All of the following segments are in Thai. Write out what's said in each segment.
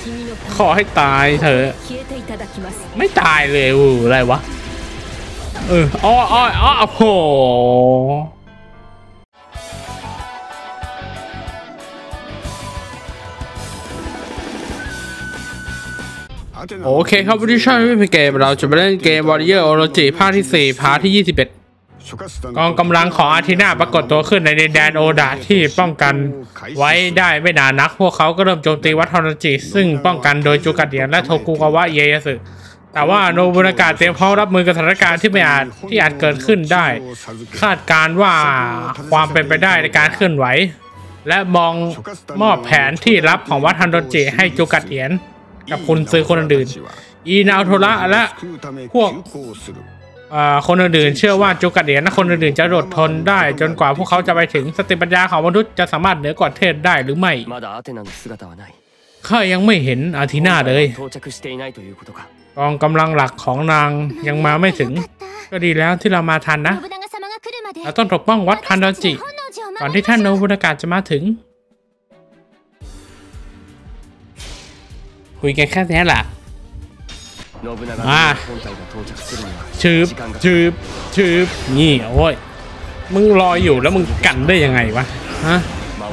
ขอให้ตายเถอะไม่ตายเลยอะไรวะอ้อโอ้โหโอเคครับวันนี้ช่องไม่เป็นเกมเราจะไปเล่นเกม Warrior Orochi ภาคที่4พาร์ทที่21กองกำลังของอาทิน่าปรากฏตัวขึ้นในดินแดนโอดะที่ป้องกันไว้ได้ไม่นานนักพวกเขาก็เริ่มโจมตีวัดโอโรจิซึ่งป้องกันโดยจูกะเดียนและโทกุกาวะเอยาสึแต่ว่าโนบุนากะเตรียมพร้อมรับมือกับสถานการณ์ที่อาจเกิดขึ้นได้คาดการว่าความเป็นไปได้ในการเคลื่อนไหวและมอบแผนที่ลับของวัดฮันโดจิให้จูกะเดียนกับคุณซื้อคนอื่นอีนาโทระและพวกคนอื่นเชื่อว่าจูกะเดียนและคนอื่นจะอดทนได้จนกว่าพวกเขาจะไปถึงสติปัญญาของมนุษย์จะสามารถเหนือกว่าเทพได้หรือไม่ข้ายังไม่เห็นอาทิน่าเลยกองกำลังหลักของนางยังมาไม่ถึงก็ดีแล้วที่เรามาทันนะเราต้องปกป้องวัดฮันโดจิก่อนที่ท่านโนบุนากะจะมาถึงคุยกันแค่นี้แหละชืบนี่โอ้ยมึงรออยู่แล้วมึงกันได้ยังไงวะฮะ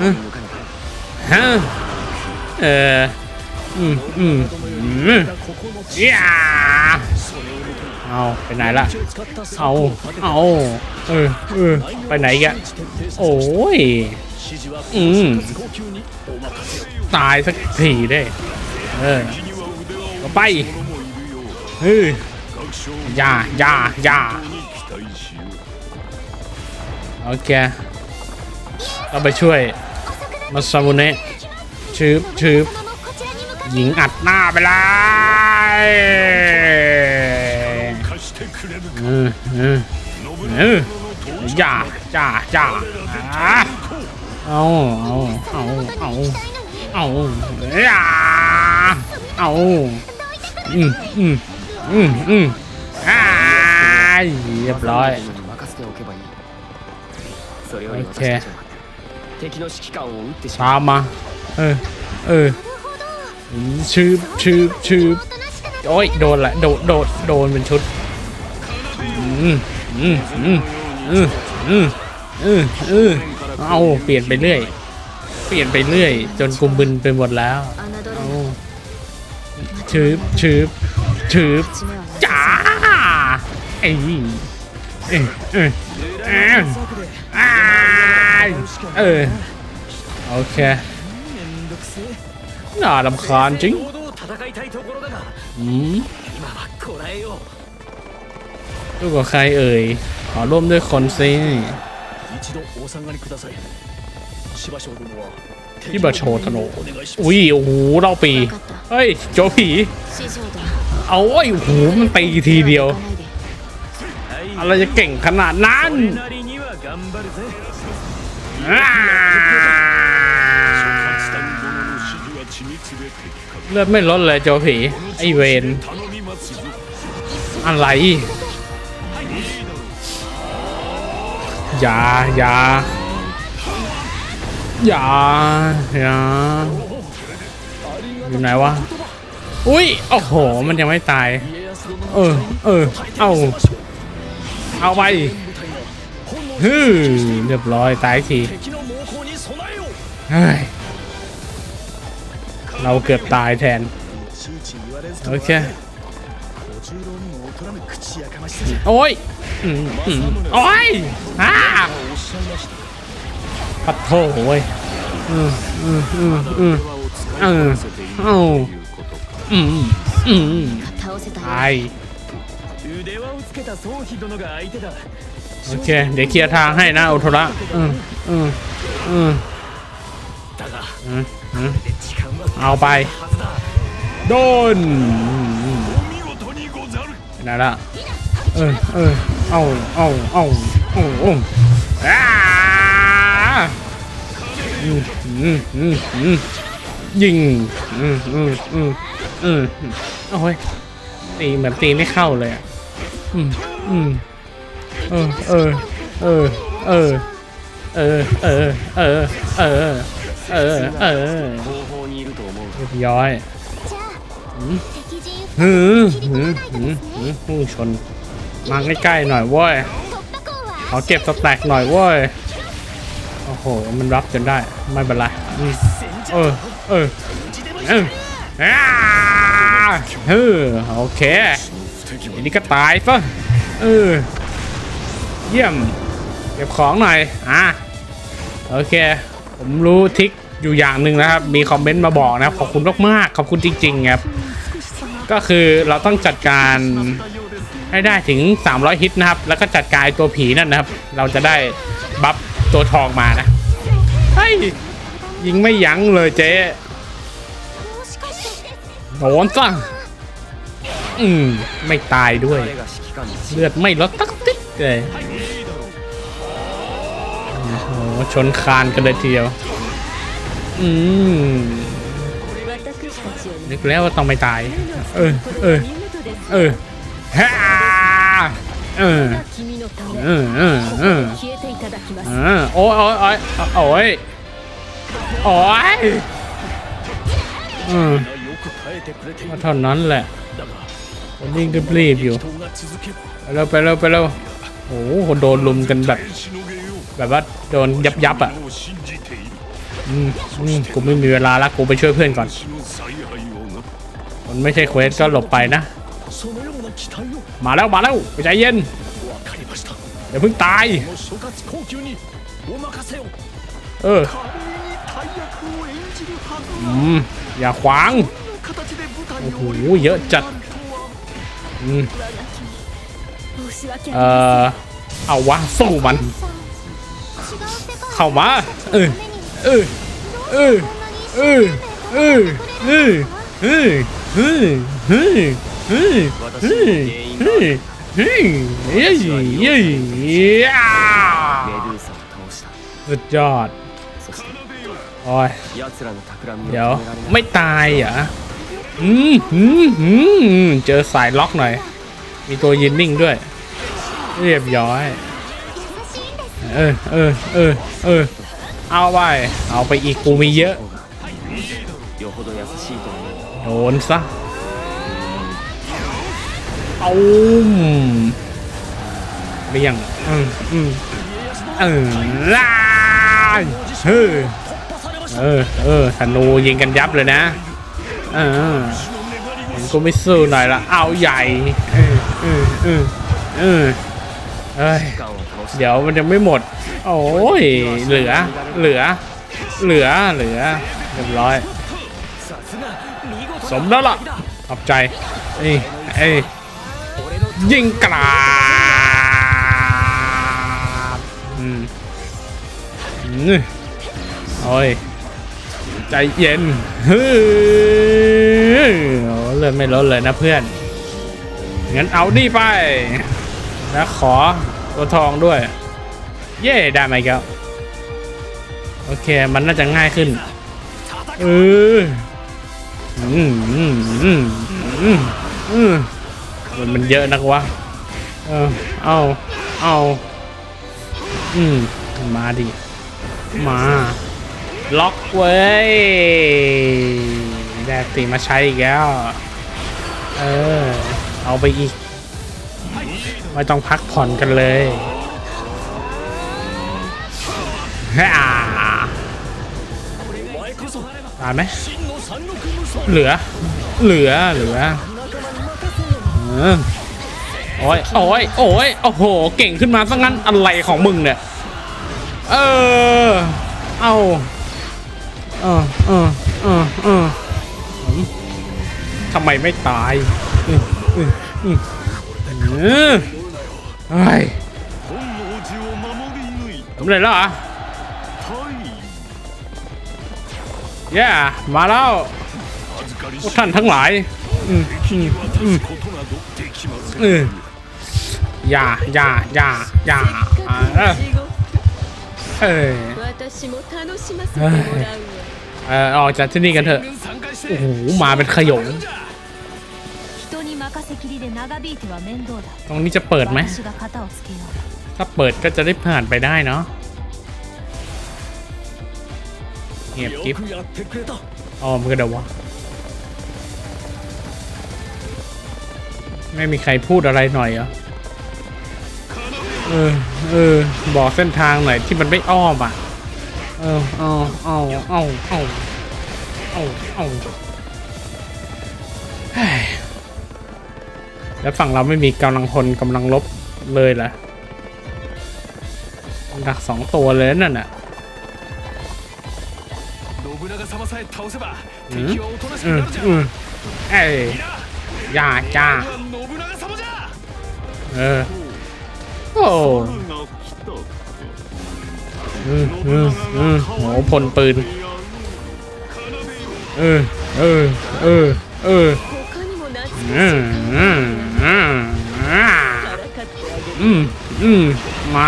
เอาไปไหนล่ะไปไหนแกโอ้ยตายสักทีได้ไปอย่าโอเคเราไปช่วยมาซามุเนะชืบหญิงอัดหน้าไปเลยอย่าเอาเรียบร้อยโอเคตามมาชืบโอ้ยโดนละโดนเป็นชุดเอาเปลี่ยนไปเรื่อยจนกุมบึนไปหมดแล้วชืบจ้าโอเคน่ารำคาญจริงลูกกับใครเอ่ยขอร่วมด้วยคนซิที่บาโชธโนอุ้ยโอ้โหเราปีเฮ้ยโจผีเอาโอ้โหมันตีทีเดียวอะไรจะเก่งขนาดนั้นเลือดไม่ลดเลยโจผีไอเวนอะไรอย่าอยู่ไหนวะอุ้ยโอ้โหมันยังไม่ตายเอาไปเรียบร้อยตายทีเราเกือบตายแทนโอเคโอ้ยปัดโถเว้ยตายโอเคเดี๋ยวเคลียร์ทางให้นะโอโทระเอาไปโดนนั่นละยิงโอ้ยตีเหมือนตีไม่เข้าเลยอ่ะเรียบร้อยชนมาใกล้ๆหน่อยเว้ยขอเก็บสแต็กหน่อยเว้ยโอ้โหมันรับจนได้ไม่เป็นไรโอเคอันนี้ก็ตายซะเยี่ยมเก็บของหน่อยโอเคผมรู้ทิกอยู่อย่างหนึ่งนะครับมีคอมเมนต์มาบอกนะขอบคุณมากๆขอบคุณจริงๆครับก็คือเราต้องจัดการให้ได้ถึง300ฮิตนะครับแล้วก็จัดการตัวผีนั่นนะครับเราจะได้บัฟตัวทองมานะเฮ้ยยิงไม่ยั้งเลยเจ๊โดนซะไม่ตายด้วยเลือดไม่ลดตักติ๊กเลยโอ้โหชนคานกันเลยทีเดียวนึกแล้วว่าต้องไม่ตายฮ่าโอ้ยเท่านั้นแหละผมยิ่งรีบอยู่ไปเร็วโอ้โหโดนลุมกันแบบว่าโดนยับอ่ะกูไม่มีเวลาละกูไปช่วยเพื่อนก่อนมันไม่ใช่เควสก็หลบไปนะมาแล้วไปใจเย็นอย่าเพิ่งตายอย่าขวางโอ้โหเยอะจัดเอาวะสู้มันเข้ามาสุดยอดโอ้ยเดี๋ยวไม่ตายเหรอเจอสายล็อกหน่อยมีตัวยืนนิ่งด้วยเรียบร้อยเอาไปอีกกูมีเยอะโดนซะเอาเบี่ยงธนูยิงกันยับเลยนะผมก็ไม่สู้หน่อยละเอาใหญ่เดี๋ยวมันยังไม่หมดโอ้ยเหลือเรียบร้อยสมแล้วล่ะขอบใจยิงกราบโอ้ยใจเย็นเลือดไม่ลดเลยนะเพื่อนงั้นเอานี่ไปแล้วขอตัวทองด้วยเย่ได้ไหมครับโอเคมันน่าจะง่ายขึ้นมันเยอะนักวะเอามาดิมาล็อกเว้ยได้ตีมาใช้อีกแล้วเอาไปอีกไม่ต้องพักผ่อนกันเลยตายไหมเหลือโอ้ยโอ้โหเก่งขึ้นมาซะงั้นอะไรของมึงเนี่ยทำไมไม่ตายทำไรแล้วอ่ะมาแล้วพวกท่านทั้งหลายอย่าออกจากที่นี่กันเถอะโอ้โหมาเป็นขยงตรงนี้จะเปิดไหมถ้าเปิดก็จะได้ผ่านไปได้เนาะเงียบกิ๊บมันก็เดี๋ยววะไม่มีใครพูดอะไรหน่อยเหรอบอกเส้นทางหน่อยที่มันไม่อ้อมอ่ะแล้วฝั่งเราไม่มีกำลังพลกำลังลบเลยเหรอดัก2 ตัวเลยนั่นน่ะย่าจ้าโอ้โหพลปืนมา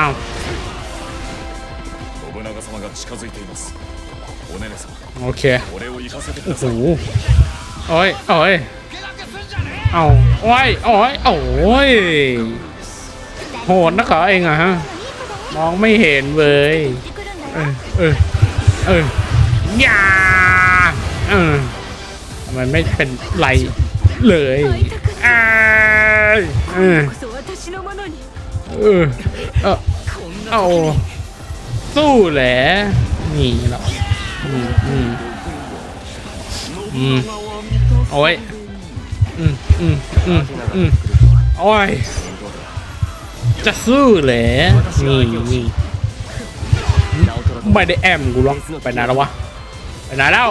โอเคโอ้โหโอ้ยเอาโอ้ยโหดนักเหรอเองอะฮะมองไม่เห็นเลยอย่ามันไม่เป็นไรเลยสู้แหละนี่หรอโอ้ยโอ้ยจะสู้แหละนี่ไม่ได้แอมกูหรอกไปไหนแล้ววะไปไหนแล้ว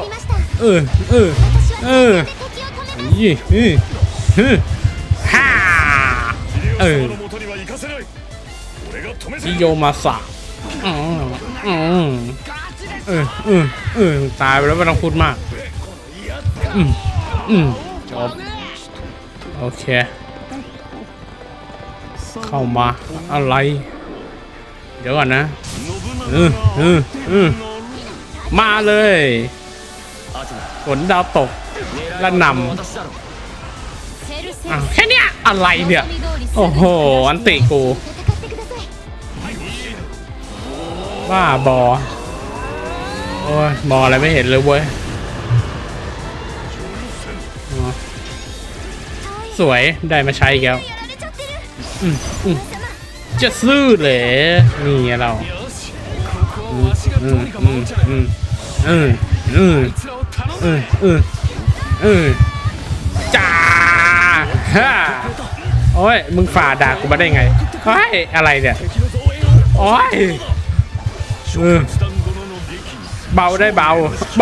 ฮ่าชิโยมาสะตายไปแล้วไม่ต้องพูดมากจบโอเคเข้ามาอะไรเดี๋ยวก่อนนะมาเลยฝนดาวตกและนำแค่เนี้ยอะไรเนี่ยโอ้โหอันติกูบ้าบอโอ้ยบออะไรไม่เห็นเลยเว้ยสวยได้มาใช้แก้วจะซื้อเลยนี่เราจ้าโอ้ยมึงฝ่าด่ากูมาได้ไงเฮ้ยอะไรเนี่ยโอ้ยเบาได้เบา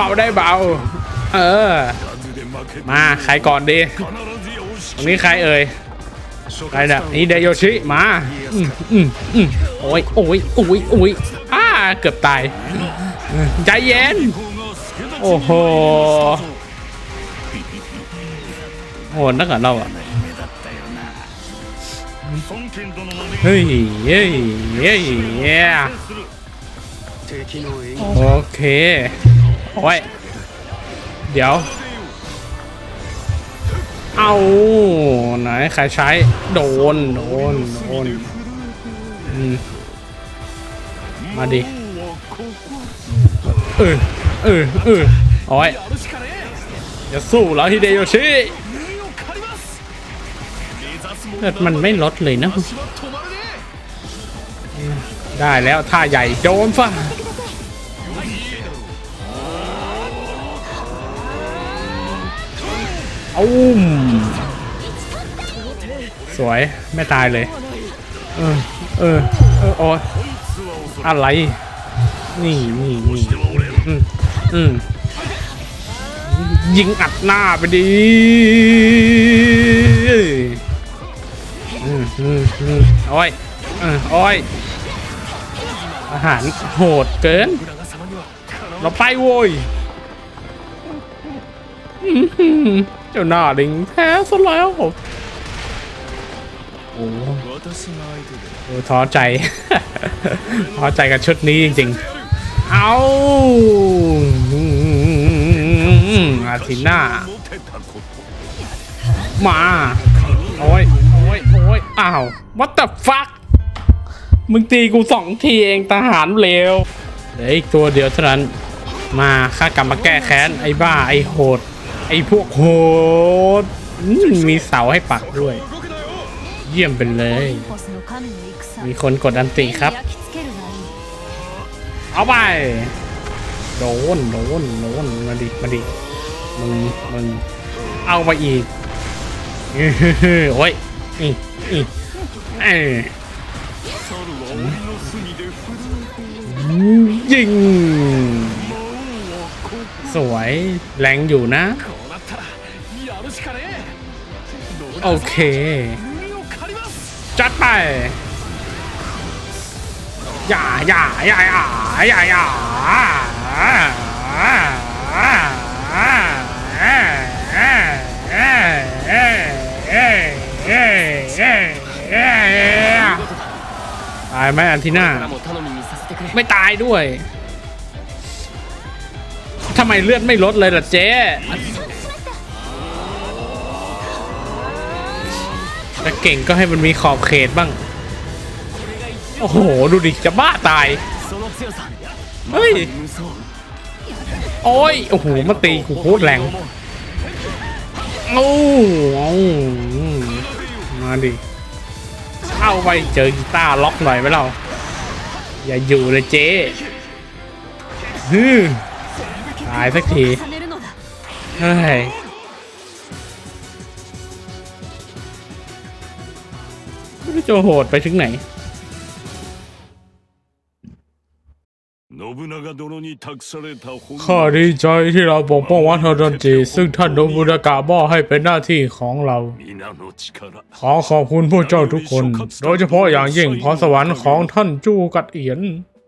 มาใครก่อนดีตรงนี้ใครเอ่ยใครเนี่ยนี่เดโยชิมาโอ้ยเกือบตายใจเย็นโอ้โหโหดนักเราอ่ะเฮ้ยโอเคโอ้ยเดี๋ยวเอาไหนใครใช้โดนมาดิโอ้ยจะสู้แล้วฮิเดโยชิมันไม่ลดเลยนะได้แล้วท่าใหญ่โดนฟะสวยไม่ตายเลยโอ้อะไรนี่ยิงอัดหน้าไปดิโอ้ยอาหารโหดเกินเราไปโว้ยเจ้าหน้าลิงแพ้ซะแล้วโอ้ท้อใจกับชุดนี้จริงๆเอาอาทิน่ามาโอ้ยอ้าว what the fuck มึงตีกู2 ทีเองทหารเลวเหลืออีกตัวเดียวเท่านั้นมาข้ากลับมาแก้แค้นไอ้บ้าไอ้โหดไอ้พวกโหดมีเสาให้ปักด้วยเยี่ยมไปเลยมีคนกดอันติครับเอาไปโดนมาดิมึงเอาไปอีกโอ้ยยิงสวยแรงอยู่นะโอเคจัดไปอย่าตายไหมอันทีน่าไม่ตายด้วยทำไมเลือดไม่ลดเลยล่ะเจ๊แต่เก่งก็ให้มันมีขอบเขตบ้างโอ้โหดูดิจะบ้าตายเฮ้ยโอ้ยโอ้โหมาตีกูโคตรแรงโอ้มาดิเข้าไปเจอกีตาร์ล็อกหน่อยไหมเราอย่าอยู่เลยเจ๊ตายสักทีเฮ้ยไม่รู้จะโหดไปถึงไหนข้าดีใจที่เราปกป้องวัดฮารันจิซึ่งท่านโนบุนากะมอบให้เป็นหน้าที่ของเราขอขอบคุณพวกเจ้าทุกคนโดยเฉพาะอย่างยิ่งพรสวรรค์ของท่านจูกัดเอียน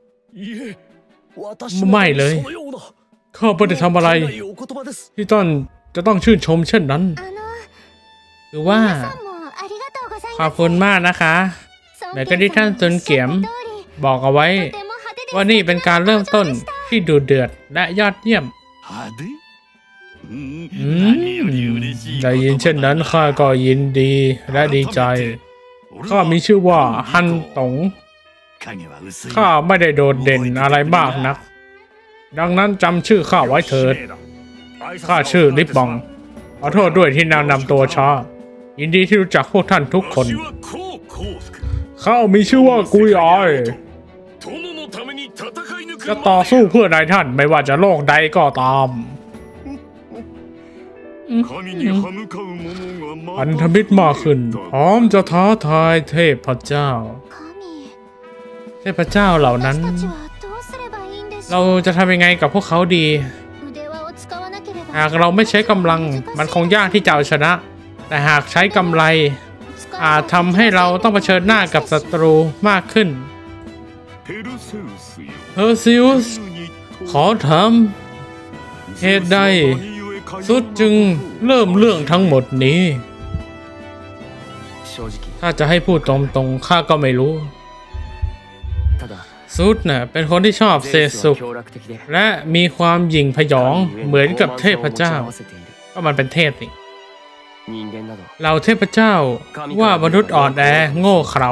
ไม่เลยข้าไม่ได้ทำอะไรที่ท่านจะต้องชื่นชมเช่นนั้นคือว่าขอบคุณมากนะคะเหมือนกับที่ท่านซุนเกียมบอกเอาไว้ว่านี่เป็นการเริ่มต้นที่ดุเดือดและยอดเยี่ยมได้ยินเช่นนั้นข้าก็ยินดีและดีใจข้ามีชื่อว่าฮันตงข้าไม่ได้โดดเด่นอะไรมากนักดังนั้นจำชื่อข้าไว้เถิดข้าชื่อลิปบองขอโทษด้วยที่นำตัวช้ายินดีที่รู้จักพวกท่านทุกคนข้ามีชื่อว่ากุยออยจะต่อสู้เพื่อนายท่านไม่ว่าจะโลกใดก็ตามพันธมิตรมากขึ้นพร้อมจะท้าทายเทพเจ้าเหล่านั้นเราจะทำยังไงกับพวกเขาดีหากเราไม่ใช้กำลังมันคงยากที่จะเอาชนะแต่หากใช้กำไรอาจทำให้เราต้องเผชิญหน้ากับศัตรูมากขึ้นเฮอร์ซิอุสขอถามเหตุใดซุดจึงเริ่มเรื่องทั้งหมดนี้ถ้าจะให้พูดตรงๆข้าก็ไม่รู้ซุดน่ะเป็นคนที่ชอบเสพสุขและมีความหยิ่งพยองเหมือนกับเทพเจ้าก็มันเป็นเทพสิเราเทพเจ้าว่ามนุษย์อ่อนแอโง่เขลา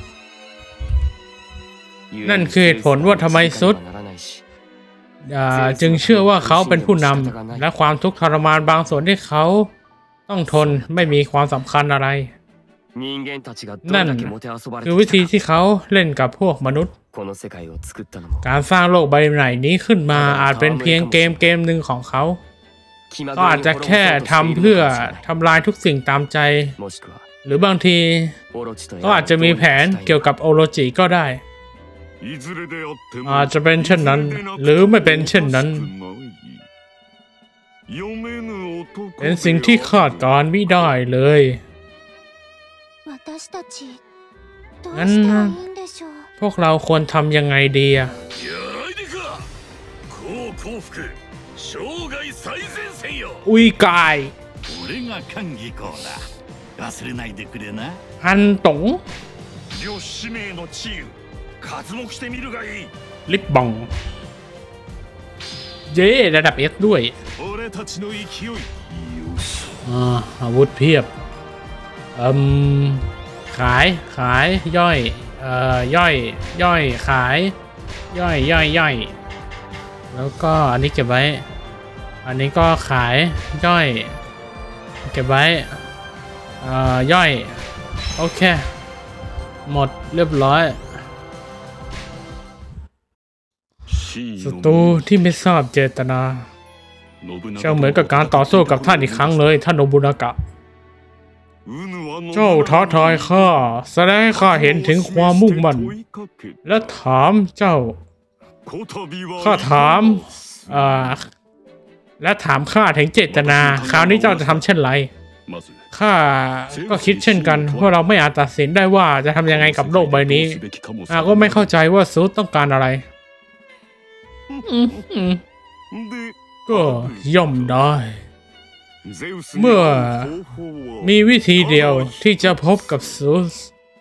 นั่นคือเหตุผลว่าทำไมซุดจึงเชื่อว่าเขาเป็นผู้นำและความทุกข์ทรมานบางส่วนที่เขาต้องทนไม่มีความสำคัญอะไรนั่นคือวิธีที่เขาเล่นกับพวกมนุษย์การสร้างโลกใบใหม่นี้ขึ้นมาอาจเป็นเพียงเกมหนึ่งของเขาก็อาจจะแค่ทำเพื่อทำลายทุกสิ่งตามใจหรือบางทีก็อาจจะมีแผนเกี่ยวกับโอโรจิก็ได้อาจจะเป็นเช่นนั้นหรือไม่เป็นเช่นนั้นเป็นสิ่งที่คาดการณ์ไม่ได้เลยงั้นพวกเราควรทำยังไงดีอะอุยกายฮันตงลิปบองเย่ระดับ S ด้วยอาวุธเพียบขายย่อยย่อยขายย่อยแล้วก็อันนี้เก็บไว้อันนี้ก็ขายย่อยเก็บไว้ย่อยโอเคหมดเรียบร้อยศัตรูที่ไม่ทราบเจตนาช่างเหมือนกับการต่อสู้กับท่านอีกครั้งเลยท่านโนบุนากะเจ้าท้าทายข้าแสดงให้ข้าเห็นถึงความมุ่งมั่นและถามเจ้าข้าถามและถามข้าถึงเจตนาคราวนี้เจ้าจะทำเช่นไรข้าก็คิดเช่นกันว่าเราไม่อาจตัดสินได้ว่าจะทำยังไงกับโลกใบนี้ก็ไม่เข้าใจว่าซูต้องการอะไรก็ย่อมได้เมื่อมีวิธีเดียวที่จะพบกับซูส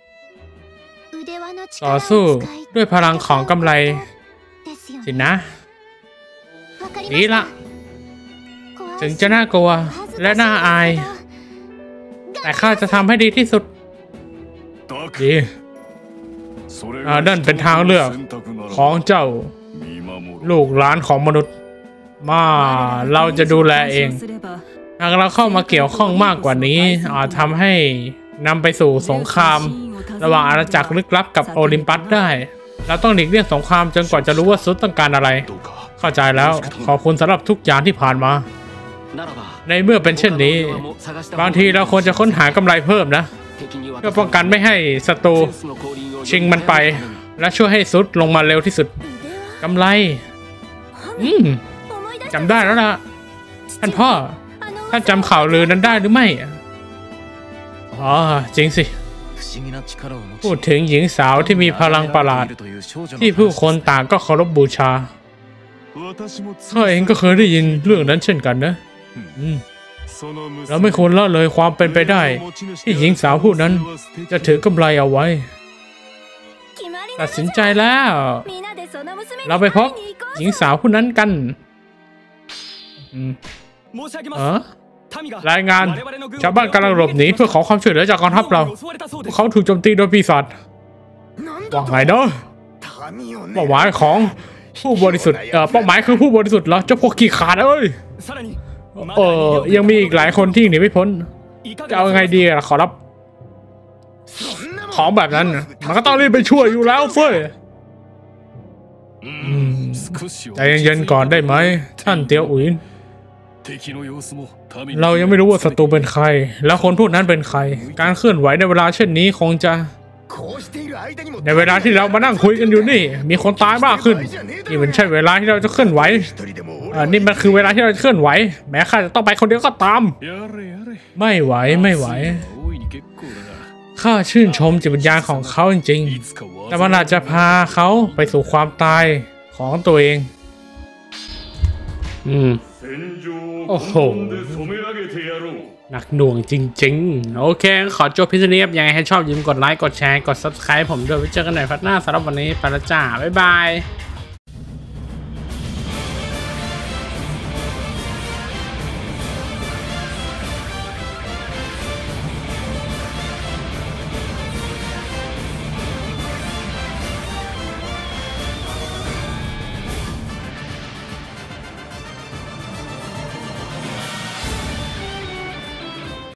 ต่อสู้ด้วยพลังของกำไรสินะดีละถึงจะน่ากลัวและน่าอายแต่ข้าจะทำให้ดีที่สุดดีนั่นเป็นทางเลือกของเจ้าลูกหลานของมนุษย์มาเราจะดูแลเองหากเราเข้ามาเกี่ยวข้องมากกว่านี้อาจทำให้นำไปสู่สงครามระหว่างอาณาจักรลึกลับกับโอลิมปัสได้เราต้องหลีกเลี่ยงสงครามจนกว่าจะรู้ว่าซุดต้องการอะไรเข้าใจแล้วขอบคุณสำหรับทุกอย่างที่ผ่านมาในเมื่อเป็นเช่นนี้บางทีเราควรจะค้นหากำไรเพิ่มนะเพื่อป้องกันไม่ให้ศัตรูชิงมันไปและช่วยให้ซุดลงมาเร็วที่สุดกำไรจำได้แล้วล่ะท่านพ่อท่านจำข่าวลือนั้นได้หรือไม่อ๋อจริงสิพูดถึงหญิงสาวที่มีพลังประหลาดที่ผู้คนต่างก็เคารพบูชาข้าเองก็เคยได้ยินเรื่องนั้นเช่นกันนะเราไม่ควรละเลยความเป็นไปได้ที่หญิงสาวผู้นั้นจะถือกำไรเอาไว้ตัดสินใจแล้วเราไปพบหญิงสาวผู้นั้นกันรายงานชาวบ้านกำลังหลบหนีเพื่อขอความช่วยเหลือจากกองทัพเราเขาถูกโจมตีโดยปีศาจว่าไงเนาะเป้าหมายของผู้บริสุทธิ์เป้าหมายคือผู้บริสุทธิ์เหรอเจ้าพวกขี้ขาดเอ้ยยังมีอีกหลายคนที่หนีไม่พ้นจะเอาไงดีล่ะขอรับของแบบนั้นมันก็ต้องรีบไปช่วยอยู่แล้วเฟ้ยใจเย็นๆก่อนได้ไหมท่านเตียวอุ๋ยเรายังไม่รู้ว่าศัตรูเป็นใครแล้วคนพวกนั้นเป็นใครการเคลื่อนไหวในเวลาเช่นนี้คงจะในเวลาที่เรามานั่งคุยกันอยู่นี่มีคนตายมากขึ้นนี่มันใช่เวลาที่เราจะเคลื่อนไหวนี่มันคือเวลาที่เราจะเคลื่อนไหวแม้ข้าจะต้องไปคนเดียวก็ตามไม่ไหวข้าชื่นชมจิตวิญญาณของเขาจริงๆแต่มันอาจจะพาเขาไปสู่ความตายของตัวเองโอ้โหหนักหน่วงจริงๆโอเคขอจบพิธีนี้ยังไงให้ชอบอย่าลืมกดไลค์กดแชร์กด Subscribe ผมด้วยไว้เจอกันใหม่พัดหน้าสำหรับวันนี้ไปแล้วจ้าบ๊ายบาย